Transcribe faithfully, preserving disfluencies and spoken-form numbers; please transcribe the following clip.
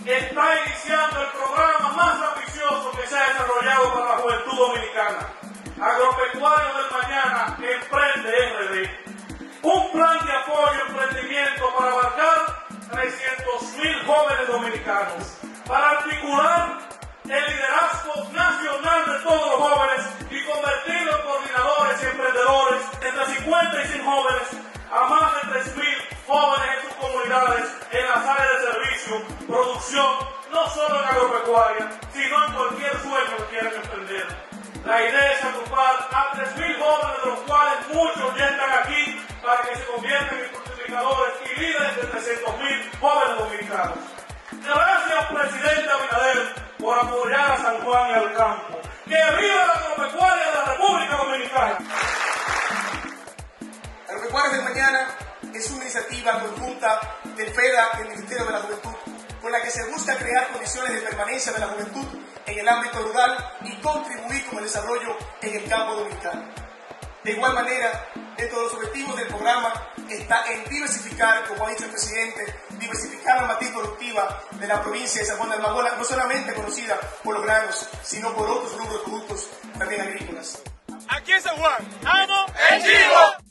está iniciando el programa más ambicioso que se ha desarrollado para la juventud dominicana. Agropecuario del Mañana, Emprende R D. Un plan de apoyo y emprendimiento para abarcar trescientos mil jóvenes dominicanos, para articular el liderazgo nacional de todos los jóvenes y convertirlos en coordinadores y emprendedores entre cincuenta y cien jóvenes a más de tres mil jóvenes en sus comunidades, en las áreas de servicio, producción, no solo en agropecuaria, sino en cualquier sueño que quieran emprender. La idea es agrupar a tres mil jóvenes, de los cuales muchos ya están aquí, para que se conviertan en multiplicadores y líderes de trescientos mil jóvenes dominicanos. Gracias, presidente Abinader, por apoyar a San Juan y al campo. ¡Que viva la agropecuaria de la República Dominicana! Agropecuarios del Mañana es una iniciativa conjunta del FEDA y el Ministerio de la Juventud, con la que se busca crear condiciones de permanencia de la juventud en el ámbito rural y contribuir con el desarrollo en el campo dominicano. De igual manera, dentro de los objetivos del programa está en diversificar, como ha dicho el presidente, diversificar la matriz productiva de la provincia de San Juan de Almaguola, no solamente conocida por los granos, sino por otros rubros de productos también agrícolas. Aquí en San Juan, ¡amo el chivo!